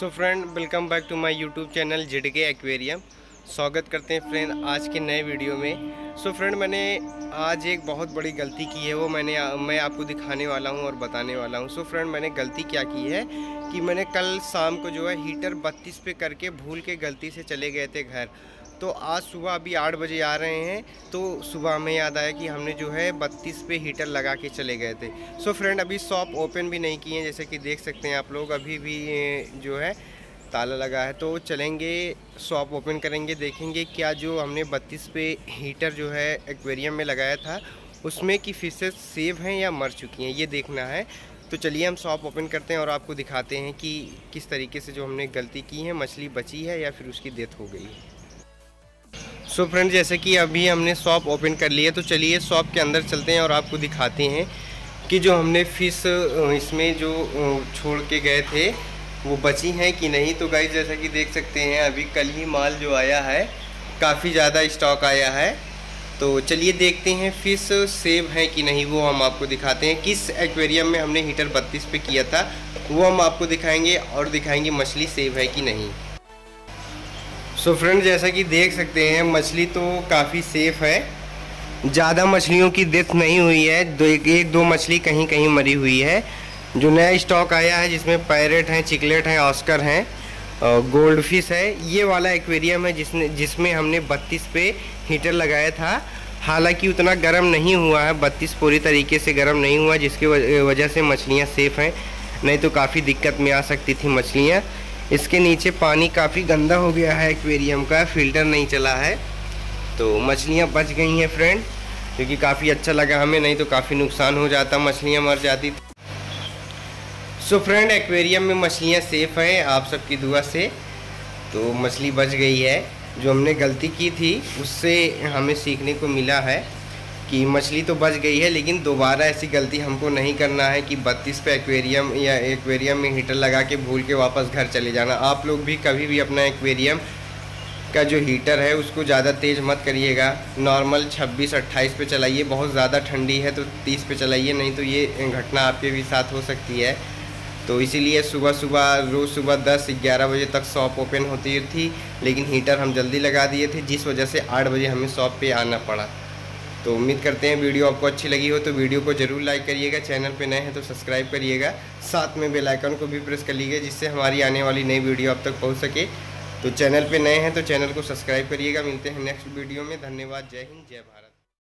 So friend, welcome back to my YouTube channel ZK aquarium. स्वागत करते हैं friend आज के नए वीडियो में। सो फ्रेंड, मैंने आज एक बहुत बड़ी गलती की है, वो मैं आपको दिखाने वाला हूँ और बताने वाला हूँ। सो फ्रेंड, मैंने गलती क्या की है कि मैंने कल शाम को जो है हीटर 32 पे करके भूल के गलती से चले गए थे घर। तो आज सुबह अभी 8 बजे आ रहे हैं, तो सुबह हमें याद आया कि हमने जो है 32 पे हीटर लगा के चले गए थे। सो फ्रेंड, अभी शॉप ओपन भी नहीं किए हैं, जैसे कि देख सकते हैं आप लोग, अभी भी जो है ताला लगा है। तो चलेंगे शॉप ओपन करेंगे, देखेंगे क्या जो हमने 32 पे हीटर जो है एक्वेरियम में लगाया था उसमें की फिशेस सेव हैं या मर चुकी हैं, ये देखना है। तो चलिए हम शॉप ओपन करते हैं और आपको दिखाते हैं कि किस तरीके से जो हमने गलती की है, मछली बची है या फिर उसकी डेथ हो गई है। सो फ्रेंड, जैसे कि अभी हमने शॉप ओपन कर ली है, तो चलिए शॉप के अंदर चलते हैं और आपको दिखाते हैं कि जो हमने फ़िश इसमें जो छोड़ के गए थे वो बची हैं कि नहीं। तो गाइस, जैसा कि देख सकते हैं अभी कल ही माल जो आया है, काफ़ी ज़्यादा स्टॉक आया है। तो चलिए देखते हैं फ़िश सेव है कि नहीं, वो हम आपको दिखाते हैं। किस एक्वेरियम में हमने हीटर 32 पे किया था वो हम आपको दिखाएंगे और दिखाएंगे मछली सेव है कि नहीं। सो फ्रेंड, जैसा कि देख सकते हैं मछली तो काफ़ी सेफ़ है, ज़्यादा मछलियों की डेथ नहीं हुई है, एक दो मछली कहीं कहीं मरी हुई है। जो नया स्टॉक आया है जिसमें पैरेट हैं, चिकलेट हैं, ऑस्कर हैं, गोल्ड फिश है, ये वाला एक्वेरियम है जिसमें हमने 32 पे हीटर लगाया था। हालांकि उतना गर्म नहीं हुआ है, 32 पूरी तरीके से गर्म नहीं हुआ, जिसकी वजह से मछलियाँ सेफ़ हैं, नहीं तो काफ़ी दिक्कत में आ सकती थी मछलियाँ। इसके नीचे पानी काफ़ी गंदा हो गया है एक्वेरियम का, फ़िल्टर नहीं चला है, तो मछलियाँ बच गई हैं फ्रेंड, क्योंकि काफ़ी अच्छा लगा हमें, नहीं तो काफ़ी नुकसान हो जाता, मछलियाँ मर जाती। सो फ्रेंड, एक्वेरियम में मछलियाँ सेफ़ हैं आप सबकी दुआ से, तो मछली बच गई है। जो हमने गलती की थी उससे हमें सीखने को मिला है कि मछली तो बच गई है, लेकिन दोबारा ऐसी गलती हमको नहीं करना है कि 32 पे एक्वेरियम में हीटर लगा के भूल के वापस घर चले जाना। आप लोग भी कभी भी अपना एक्वेरियम का जो हीटर है उसको ज़्यादा तेज़ मत करिएगा, नॉर्मल 26-28 पे चलाइए। बहुत ज़्यादा ठंडी है तो 30 पे चलाइए, नहीं तो ये घटना आपके भी साथ हो सकती है। तो इसीलिए रोज़ सुबह 10-11 बजे तक शॉप ओपन होती थी, लेकिन हीटर हम जल्दी लगा दिए थे, जिस वजह से 8 बजे हमें शॉप पे आना पड़ा। तो उम्मीद करते हैं वीडियो आपको अच्छी लगी हो, तो वीडियो को ज़रूर लाइक करिएगा, चैनल पे नए हैं तो सब्सक्राइब करिएगा, साथ में बेल आइकन को भी प्रेस कर लीजिए, जिससे हमारी आने वाली नई वीडियो आप तक पहुंच सके। तो चैनल पे नए हैं तो चैनल को सब्सक्राइब करिएगा। मिलते हैं नेक्स्ट वीडियो में। धन्यवाद। जय हिंद, जय भारत।